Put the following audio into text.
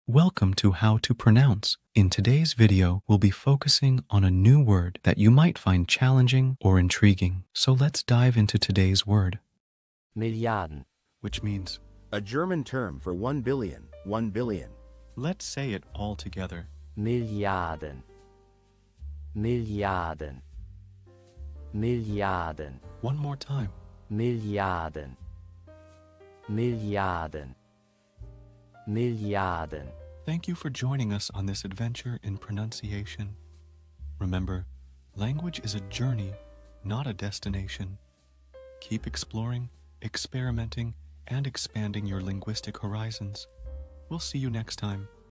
Welcome to How to Pronounce. In today's video, we'll be focusing on a new word that you might find challenging or intriguing. So let's dive into today's word. Milliarden. Which means, A German term for 1 billion, 1 billion. let's say it all together. Milliarden. Milliarden. Milliarden. One more time. Milliarden. Milliarden. Milliarden. Thank you for joining us on this adventure in pronunciation. Remember, language is a journey, not a destination. Keep exploring, experimenting, and expanding your linguistic horizons. We'll see you next time.